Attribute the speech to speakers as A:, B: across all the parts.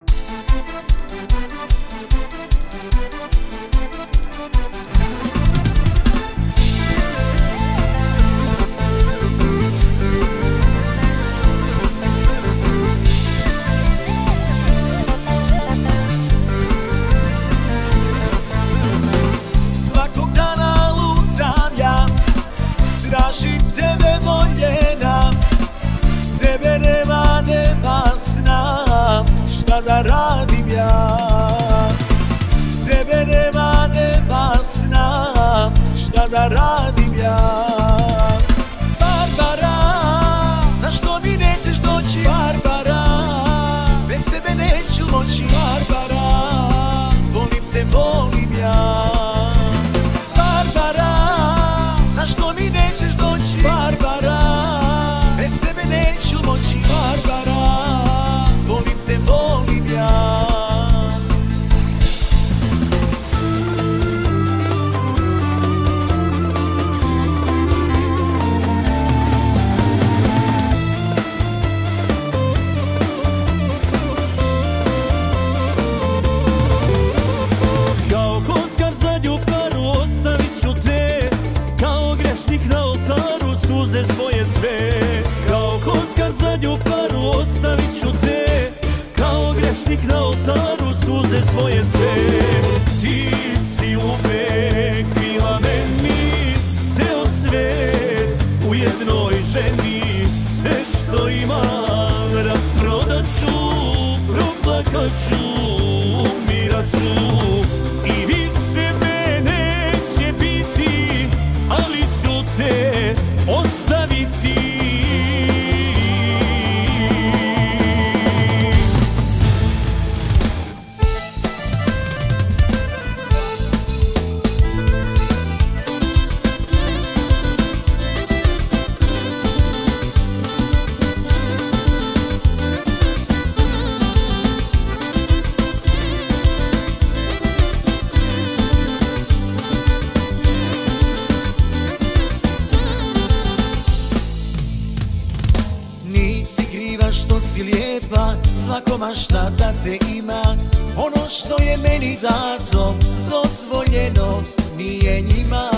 A: Svakog dana lutam ja, tražim tebe voljena, tebe nema, nema sna, šta da radim ja. Tebe nema, nema sna, šta da radim ja. Barbara, zašto mi nećeš doći? Barbara, bez tebe neću moći. Barbara, volim te, volim ja. Barbara, zašto mi nećeš doći? Barbara, bez tebe neću moći. Barbara, volim te, volim ja.
B: Kao kockar zadnju paru ostavit ću te, kao grešnik na oltaru suze svoje sve. Kao kockar zadnju paru ostavit ću te, kao grešnik na oltaru suze svoje sve. Ti si uvek bila meni ceo svet, u jednoj ženi sve što imam rasprodat ću, proplakat ću, umirat ću. I više me neće biti, ali ću te ostaviti.
A: Nisi kriva što si lijepa, svako mašta da te ima. Ono što je meni dato, dozvoljeno nije njima.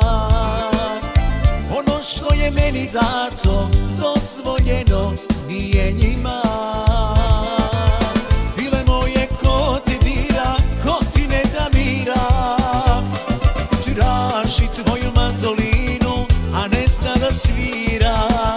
A: Ono što je meni dato, dozvoljeno nije njima. Bile moje, ko te dira, ko ti ne da mira. Traži tvoju mandolinu, a ne zna da svira.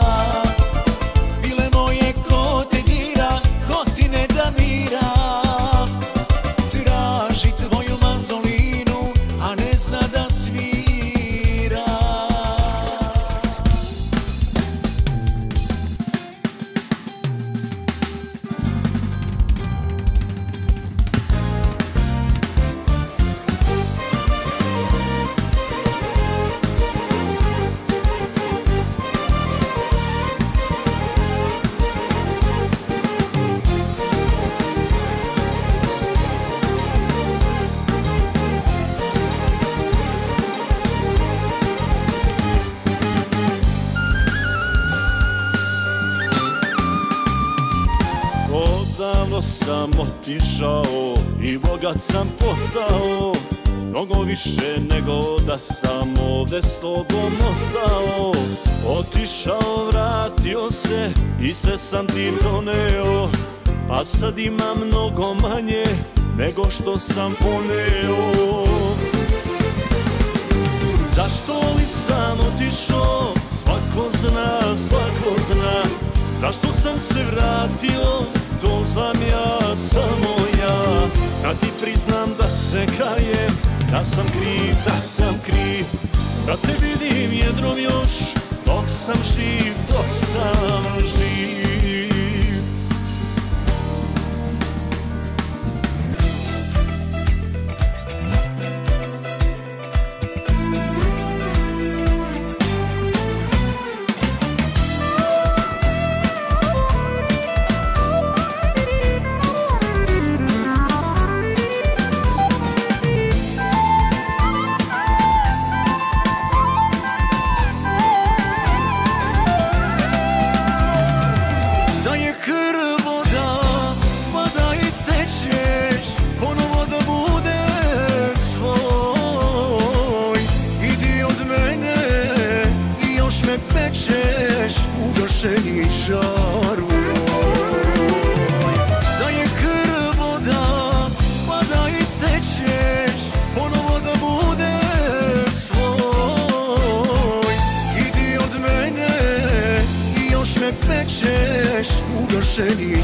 B: Odavno sam otišao i bogat sam postao, mnogo više nego da sam ovde s tobom ostao. Otišao, vratio se i sve sam ti doneo, a sad imam mnogo manje nego što sam poneo. Zašto li sam otišao, svako zna, svako zna. Zašto sam se vratio, to znam ja, samo ja. Da ti priznam da se kajem, da sam kriv, da sam kriv. Da te vidim jednom još, dok sam živ, dok sam živ.
A: ugašeni žaru. Da je krv voda, pa da istećeš, ponovo da budeš svoj. Idi od mene i još me pečeš, ugašeni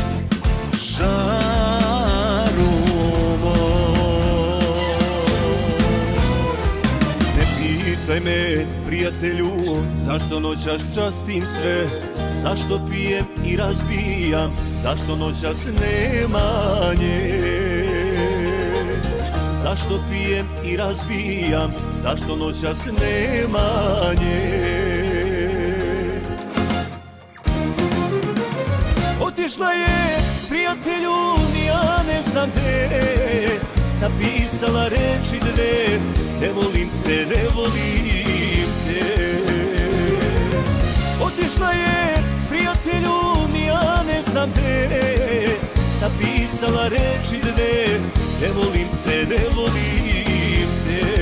A: žaru moj. Ne pitaj me, prijatelju, zašto noćas častim sve, zašto pijem i razbijam, zašto noćas nema nje. Zašto pijem i razbijam, zašto noćas nema nje. Otišla je, prijatelju, ni ja ne znam gde, napisala reči dve, ne volim te, ne volim te. Otišla je, prijatelju, ni ja ne znam gde, napisala reči dve, ne volim te, ne volim te.